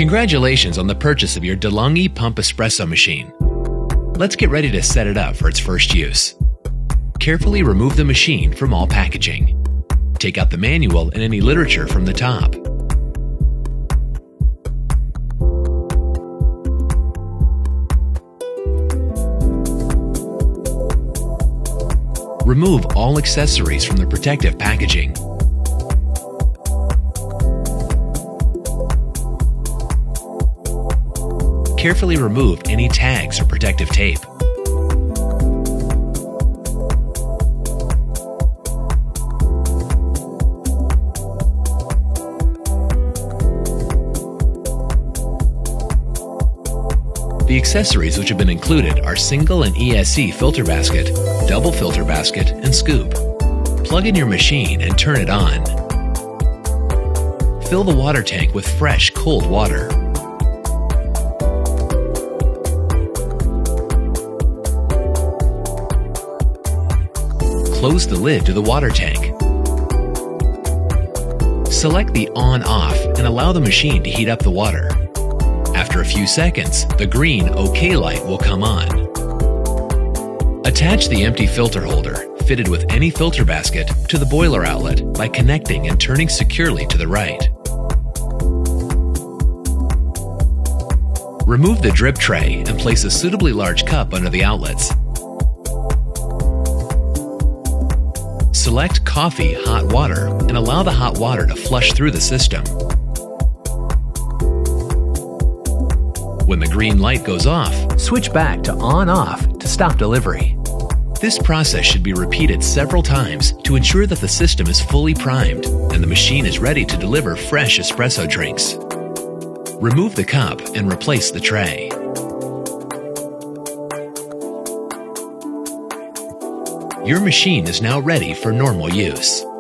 Congratulations on the purchase of your DeLonghi Pump Espresso machine. Let's get ready to set it up for its first use. Carefully remove the machine from all packaging. Take out the manual and any literature from the top. Remove all accessories from the protective packaging. Carefully remove any tags or protective tape. The accessories which have been included are single and ESC filter basket, double filter basket, and scoop. Plug in your machine and turn it on. Fill the water tank with fresh, cold water. Close the lid to the water tank. Select the on-off and allow the machine to heat up the water. After a few seconds, the green OK light will come on. Attach the empty filter holder, fitted with any filter basket, to the boiler outlet by connecting and turning securely to the right. Remove the drip tray and place a suitably large cup under the outlets. Select coffee hot water and allow the hot water to flush through the system. When the green light goes off, switch back to on-off to stop delivery. This process should be repeated several times to ensure that the system is fully primed and the machine is ready to deliver fresh espresso drinks. Remove the cup and replace the tray. Your machine is now ready for normal use.